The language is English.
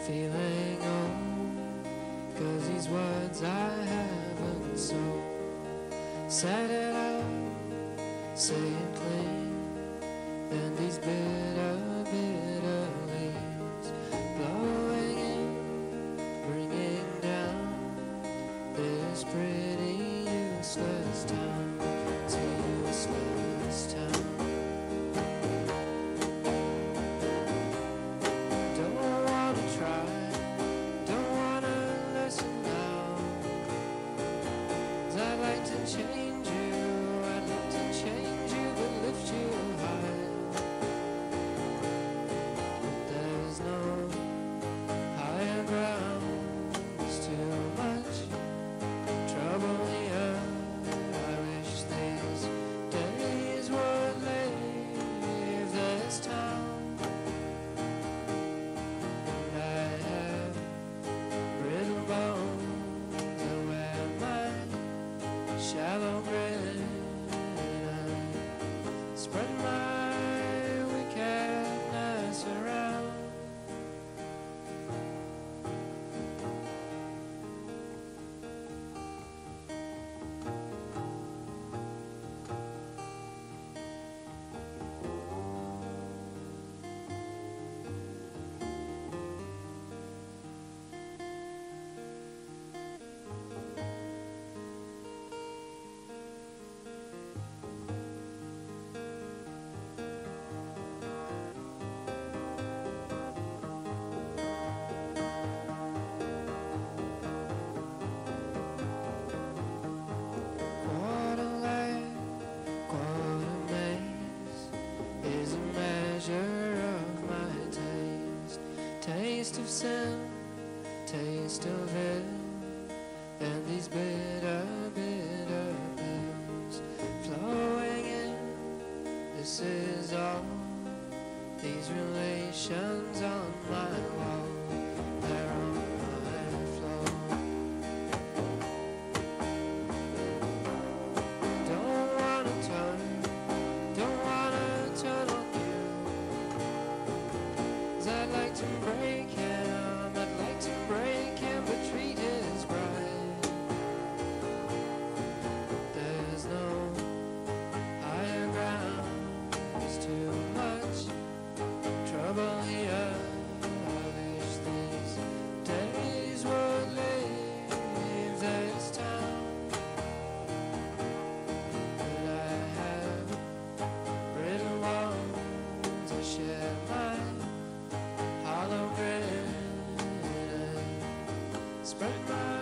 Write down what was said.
feeling old, 'cause these words I haven't sold. Set it out, say it clean, then these bitter, bitter leaves blowing in, bringing down this pretty useless town, it's a useless town. Change you, I'd like to change you, but lift you high. But there's no higher ground, there's too much trouble here. I wish these days would leave this town. And I have brittle bones, I wear my shallow grin, I spread my wickedness around. Of my taste of sin, taste of it, and these bitter, bitter pills flowing in. This is all, these relations on my wall, they're on my floor. Don't wanna turn on you, 'cause I'd like to break him, I'd like to break him, but treat his bride. There's no higher ground, there's too much trouble here. I wish these days would leave this town. But I have brittle bones, I share my hollow grin, spread my